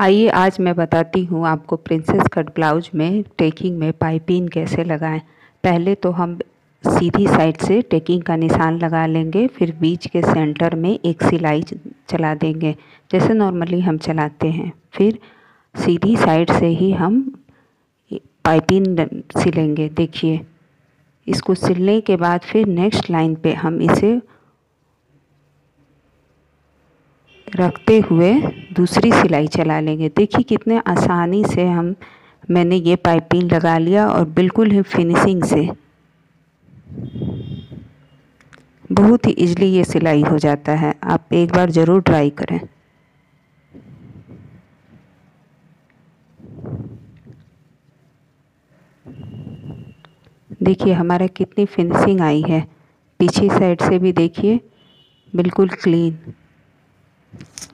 आइए आज मैं बताती हूँ आपको प्रिंसेस कट ब्लाउज में टेकिंग में पाइपिंग कैसे लगाएं। पहले तो हम सीधी साइड से टेकिंग का निशान लगा लेंगे, फिर बीच के सेंटर में एक सिलाई चला देंगे जैसे नॉर्मली हम चलाते हैं। फिर सीधी साइड से ही हम पाइपिंग सिलेंगे। देखिए, इसको सिलने के बाद फिर नेक्स्ट लाइन पे हम इसे रखते हुए दूसरी सिलाई चला लेंगे। देखिए कितने आसानी से मैंने ये पाइपिंग लगा लिया और बिल्कुल ही फिनिशिंग से बहुत ही इजीली ये सिलाई हो जाता है। आप एक बार ज़रूर ट्राई करें। देखिए हमारा कितनी फिनिशिंग आई है। पीछे साइड से भी देखिए, बिल्कुल क्लीन।